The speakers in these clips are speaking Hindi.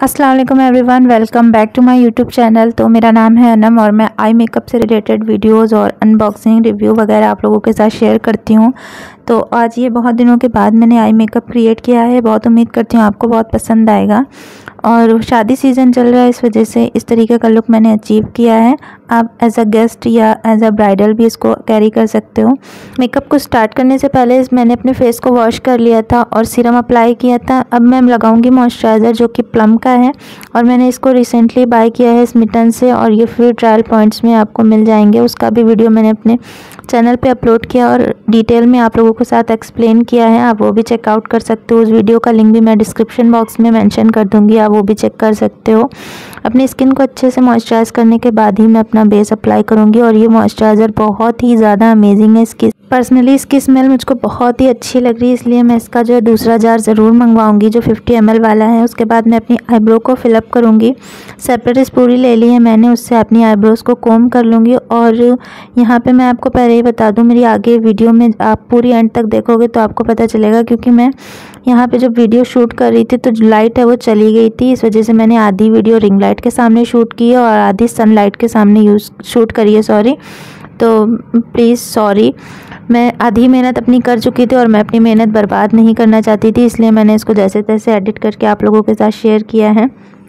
अस्सलाम वालेकुम everyone, welcome back to my YouTube channel. तो मेरा नाम है अनम और मैं आई मेकअप से रिलेटेड वीडियोस और अनबॉक्सिंग रिव्यू वगैरह आप लोगों के साथ शेयर करती हूँ। तो आज ये बहुत दिनों के बाद मैंने आई मेकअप क्रिएट किया है। बहुत उम्मीद करती हूँ आपको बहुत पसंद आएगा। और शादी सीज़न चल रहा है, इस वजह से इस तरीके का लुक मैंने अचीव किया है। आप एज अ गेस्ट या एज अ ब्राइडल भी इसको कैरी कर सकते हो। मेकअप को स्टार्ट करने से पहले मैंने अपने फेस को वॉश कर लिया था और सीरम अप्लाई किया था। अब मैं लगाऊंगी मॉइस्चराइज़र जो कि प्लम का है और मैंने इसको रिसेंटली बाय किया है स्मिटन से और ये फ्री ट्रायल पॉइंट्स में आपको मिल जाएंगे। उसका भी वीडियो मैंने अपने चैनल पे अपलोड किया और डिटेल में आप लोगों के साथ एक्सप्लेन किया है, आप वो भी चेकआउट कर सकते हो। उस वीडियो का लिंक भी मैं डिस्क्रिप्शन बॉक्स में मेंशन कर दूंगी, आप वो भी चेक कर सकते हो। अपनी स्किन को अच्छे से मॉइस्चराइज करने के बाद ही मैं अपना बेस अप्लाई करूंगी और ये मॉइस्चराइज़र बहुत ही ज़्यादा अमेजिंग है। इसकी पर्सनली इसकी स्मेल मुझको बहुत ही अच्छी लग रही है, इसलिए मैं इसका जो है दूसरा जार ज़रूर मंगवाऊंगी जो 50 ml वाला है। उसके बाद मैं अपनी आईब्रो को फिलअप करूंगी। सेपरेट पूरी ले ली है मैंने, उससे अपनी आईब्रोज़ को कोम कर लूँगी। और यहाँ पे मैं आपको पहले ही बता दूँ, मेरी आगे वीडियो में आप पूरी एंड तक देखोगे तो आपको पता चलेगा, क्योंकि मैं यहाँ पे जब वीडियो शूट कर रही थी तो जो लाइट है वो चली गई थी। इस वजह से मैंने आधी वीडियो रिंग लाइट के सामने शूट की है और आधी सनलाइट के सामने शूट करी है, सॉरी। तो प्लीज़ सॉरी, मैं आधी मेहनत अपनी कर चुकी थी और मैं अपनी मेहनत बर्बाद नहीं करना चाहती थी, इसलिए मैंने इसको जैसे तैसे एडिट करके आप लोगों के साथ शेयर किया है।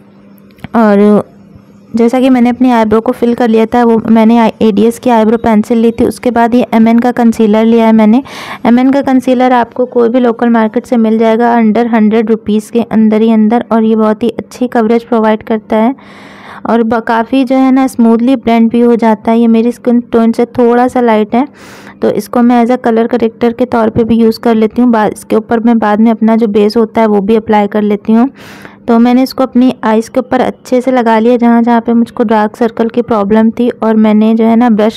और जैसा कि मैंने अपनी आईब्रो को फिल कर लिया था, वो मैंने एडीएस की आईब्रो पेंसिल ली थी। उसके बाद ये एमएन का कंसीलर लिया है मैंने। एमएन का कंसीलर आपको कोई भी लोकल मार्केट से मिल जाएगा अंडर 100 रुपीज़ के अंदर ही अंदर, और ये बहुत ही अच्छी कवरेज प्रोवाइड करता है और काफ़ी जो है ना स्मूथली ब्लेंड भी हो जाता है। ये मेरी स्किन टोन से थोड़ा सा लाइट है, तो इसको मैं एज अ कलर करेक्टर के तौर पे भी यूज़ कर लेती हूँ। इसके ऊपर मैं बाद में अपना जो बेस होता है वो भी अप्लाई कर लेती हूँ। तो मैंने इसको अपनी आइज़ के ऊपर अच्छे से लगा लिया जहाँ जहाँ पे मुझको डार्क सर्कल की प्रॉब्लम थी, और मैंने जो है ना ब्रश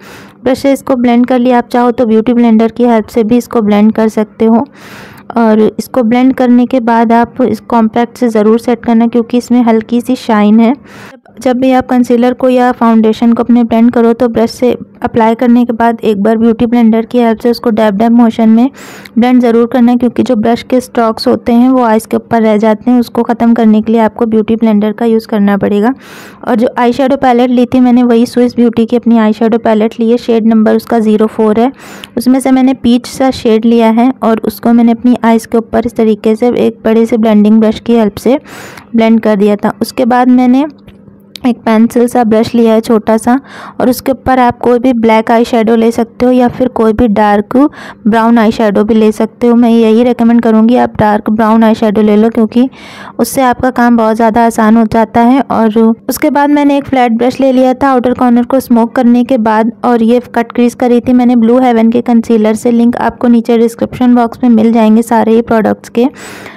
से इसको ब्लेंड कर लिया। आप चाहो तो ब्यूटी ब्लेंडर की हेल्प से भी इसको ब्लेंड कर सकते हो। और इसको ब्लेंड करने के बाद आप इस कॉम्पैक्ट से ज़रूर सेट करना, क्योंकि इसमें हल्की सी शाइन है। जब भी आप कंसीलर को या फाउंडेशन को अपने ब्लेंड करो तो ब्रश से अप्लाई करने के बाद एक बार ब्यूटी ब्लेंडर की हेल्प से उसको डैब डैब मोशन में ब्लेंड ज़रूर करना है, क्योंकि जो ब्रश के स्टॉक्स होते हैं वो आइज़ के ऊपर रह जाते हैं। उसको ख़त्म करने के लिए आपको ब्यूटी ब्लेंडर का यूज़ करना पड़ेगा। और जो आई शेडो पैलेट ली थी मैंने, वही स्विस ब्यूटी की अपनी आई शेडो पैलेट ली है। शेड नंबर उसका 04 है। उसमें से मैंने पीच सा शेड लिया है और उसको मैंने अपनी आइज़ के ऊपर इस तरीके से एक बड़े से ब्लेंडिंग ब्रश की हेल्प से ब्लेंड कर दिया था। उसके बाद मैंने एक पेंसिल सा ब्रश लिया है छोटा सा, और उसके ऊपर आप कोई भी ब्लैक आई शेडो ले सकते हो या फिर कोई भी डार्क ब्राउन आई शेडो भी ले सकते हो। मैं यही रेकमेंड करूँगी आप डार्क ब्राउन आई शेडो ले लो, क्योंकि उससे आपका काम बहुत ज़्यादा आसान हो जाता है। और उसके बाद मैंने एक फ्लैट ब्रश ले लिया था आउटर कॉर्नर को स्मोक करने के बाद, और ये कट क्रीज करी थी मैंने ब्लू हेवन के कंसीलर से। लिंक आपको नीचे डिस्क्रिप्शन बॉक्स में मिल जाएंगे सारे ही प्रोडक्ट्स के।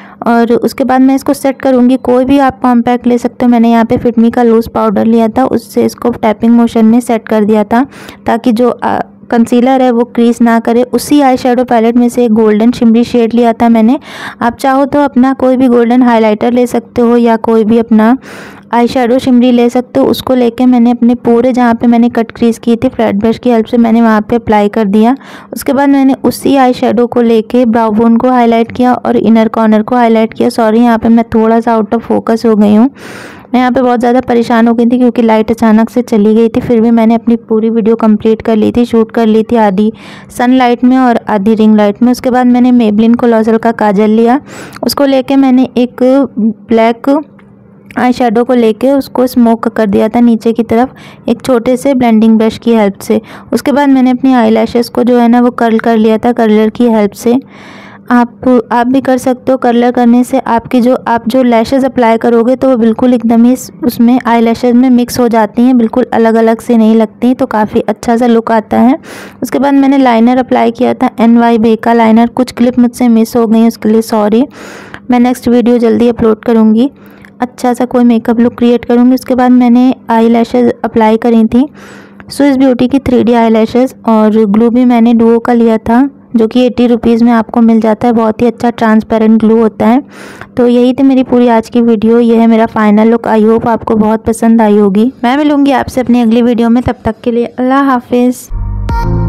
और उसके बाद मैं इसको सेट करूँगी। कोई भी आप कॉम्पैक्ट ले सकते हो। मैंने यहाँ पे फिटमी का लूज़ पाउडर लिया था, उससे इसको टैपिंग मोशन में सेट कर दिया था ताकि जो कंसीलर है वो क्रीज ना करे। उसी आई शेडो पैलेट में से एक गोल्डन शिमरी शेड लिया था मैंने। आप चाहो तो अपना कोई भी गोल्डन हाइलाइटर ले सकते हो या कोई भी अपना आई शेडो शिमरी ले सकते हो। उसको लेके मैंने अपने पूरे जहाँ पे मैंने कट क्रीज की थी फ्लैट ब्रश की हेल्प से मैंने वहाँ पे अप्लाई कर दिया। उसके बाद मैंने उसी आई शेडो को लेके ब्राउ बोन को हाईलाइट किया और इनर कॉर्नर को हाईलाइट किया। सॉरी, यहाँ पे मैं थोड़ा सा आउट ऑफ फोकस हो गई हूँ। मैं यहाँ पे बहुत ज़्यादा परेशान हो गई थी क्योंकि लाइट अचानक से चली गई थी। फिर भी मैंने अपनी पूरी वीडियो कंप्लीट कर ली थी, शूट कर ली थी, आधी सनलाइट में और आधी रिंग लाइट में। उसके बाद मैंने मेबलिन कोलोसल का काजल लिया। उसको लेके मैंने एक ब्लैक आई शेडो को लेके उसको स्मोक कर दिया था नीचे की तरफ एक छोटे से ब्लेंडिंग ब्रश की हेल्प से। उसके बाद मैंने अपनी आई लैशेस को जो है ना वो कर्ल कर लिया था कर्लर की हेल्प से। आप भी कर सकते हो। कर्लर करने से आपकी आप जो लैशेस अप्लाई करोगे तो वो बिल्कुल एकदम ही उसमें आई लैशेस में मिक्स हो जाती हैं, बिल्कुल अलग अलग से नहीं लगती, तो काफ़ी अच्छा सा लुक आता है। उसके बाद मैंने लाइनर अप्लाई किया था NY बे का लाइनर। कुछ क्लिप मुझसे मिस हो गई, उसके लिए सॉरी। मैं नेक्स्ट वीडियो जल्दी अपलोड करूँगी, अच्छा सा कोई मेकअप लुक क्रिएट करूँगी। उसके बाद मैंने आई लैशेज़ अप्लाई करी थी स्विस ब्यूटी की 3D आई लैशेज़, और ग्लू भी मैंने डुओ का लिया था जो कि 80 रुपीज़ में आपको मिल जाता है। बहुत ही अच्छा ट्रांसपेरेंट ग्लू होता है। तो यही थी मेरी पूरी आज की वीडियो, ये है मेरा फाइनल लुक। आई होप आपको बहुत पसंद आई होगी। मैं मिलूँगी आपसे अपनी अगली वीडियो में, तब तक के लिए अल्लाह हाफिज़।